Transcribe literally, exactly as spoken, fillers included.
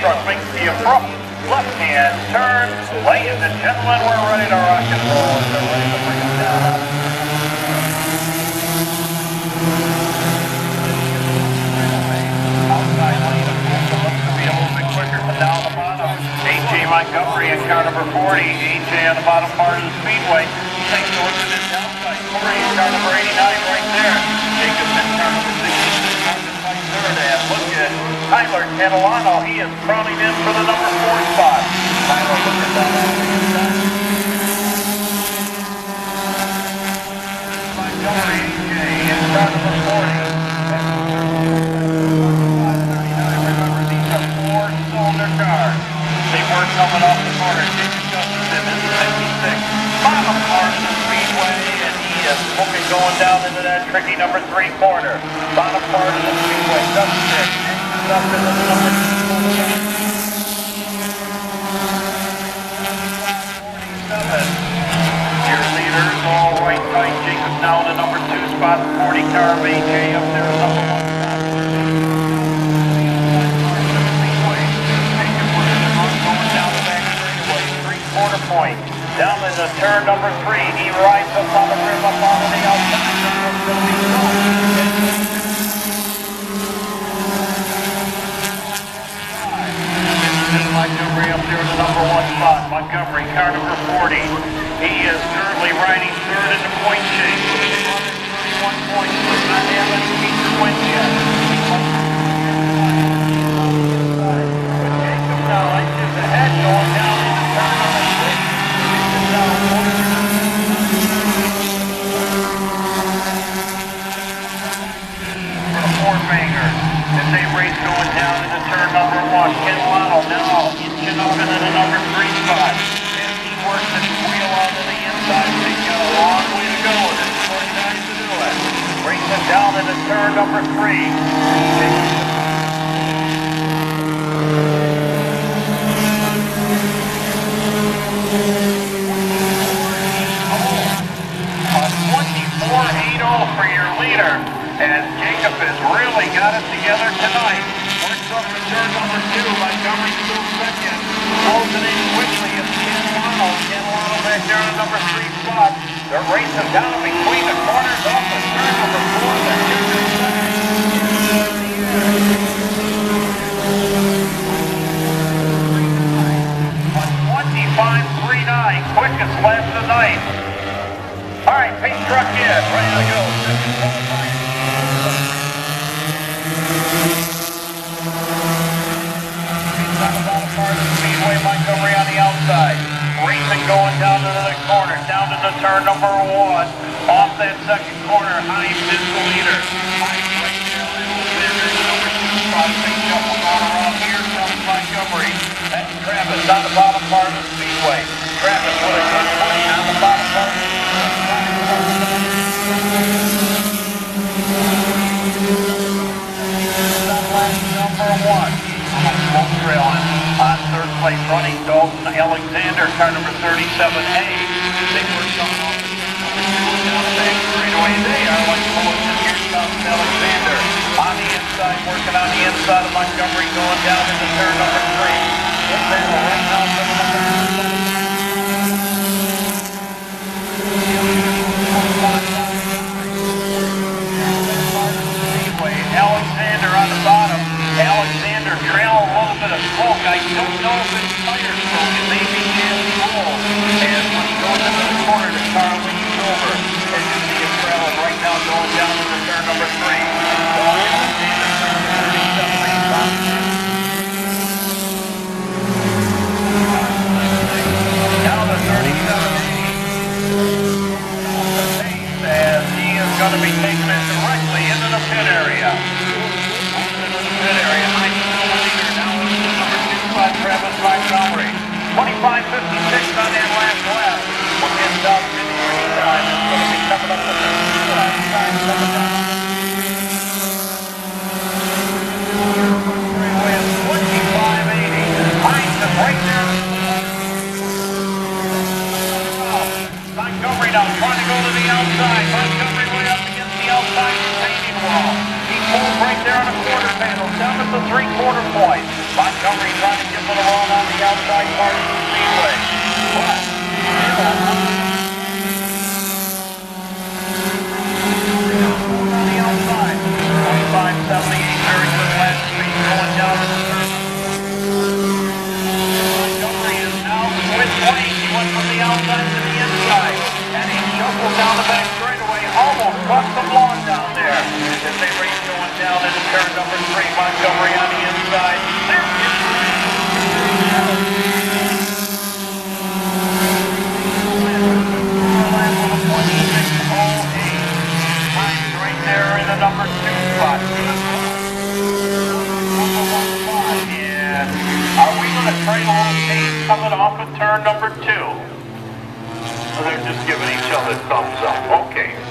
truck makes the abrupt left-hand turn. Ladies and gentlemen, we're ready to rock and roll. They're ready to bring them down. Outside lane of Fulton looks to be a little bit quicker, but down the bottom. A J Montgomery in car number forty. A J on the bottom part of the speedway. Takes towards it and downside. Corey in car number eighty-nine right there. Jacobs in car number sixty-six. Third, and look at Tyler Catalano. He is crawling in for the number four spot. Tyler looking down on the inside. Montgomery, A J in car number forty. Remember, these are four-cylinder cars. They were coming off the corner. Jacob Gustafson in the fifty-six. Bottom part of the speedway, and he is looking going down into that tricky number three corner. Bottom part of the speedway, Gustafson anchors up into the number forty-seven. Your leaders all right tight. Jacobs now in the number two spot. forty car of A J up there, number one spot. Quarter point. Down in the turn number three, he rides up on the rim up on the outside. Montgomery up there in the number one spot. Montgomery, car number forty. He is currently riding third in the point chase. thirty-one points, but not having feature wins yet. But Jacob now inches ahead going down in the turn number six. For the four-banger, as they race going down into turn number one. Catalano now inching up into the number three spot. As he works his wheel out to the inside, he's got a long way to go, and it's forty-nine to do it. Racing down into turn number three. twenty-four eight oh for your leader, and Jacob has really got it together tonight. Works up to turn number two, Montgomery still second. Closing in quickly is Catalano. Catalano back there in the number three spot. They're racing down between the corners off the turn number four. They're twenty-five thirty-nine, quickest lap of the night. All right, pace truck in, ready to go. He's on the bottom part of the speedway, Montgomery on the outside. Racing going down to the corner, down into turn number one. Off that second corner, Hines is the leader. Hines right there, little bit in the number two spot. Big shuffle going around here, comes Montgomery. That's Travis on the bottom part of the speedway. Travis with a good play on the bottom part of the speedway. Number one, smoke trailing on third place, running Dalton Alexander, car number thirty-seven A. They were coming off the down the back straightaway. They are like Fulton here, Dalton Alexander on the inside, working on the inside of Montgomery, going down into turn number three. Good battle right now for the number Alexander on the bottom. Alexander trail a little bit of smoke. I don't know if it's fire smoke. It may be his roll. And when he goes into the corner to Carl leans over, as you see him trailing right now going down into turn number three. So Alexander thirty-seven Now the thirty-seven as he is going to be taking it directly into the pit area. Into the pit area. Hines is the leader. Now into the number two spot, Travis Montgomery. twenty-five fifty-six on that last lap. We'll get down fifty-three time. It's going to be coming up with the last time coming down. twenty-five eighty. Hines is right there. Montgomery now trying to go to the outside. Montgomery way up against the outside retaining wall. He pulls right there on the quarter panel, down at the three-quarter point. Montgomery trying to the outside part of the speedway. But, still, on the outside. twenty-five seventy-eight, very good last speed going down to the turn. Montgomery is now switch lanes. He went from the outside to the inside. And he shuffled down the back straightaway, almost cut some lawn down there. As they race going down into turn number three, Montgomery on the inside. There he is. twenty-six oh eight. Hines right there in the number two spot. Number one spot. Yeah. Are we going to trade a little pace coming off of turn number two? They're just giving each other thumbs up. Okay.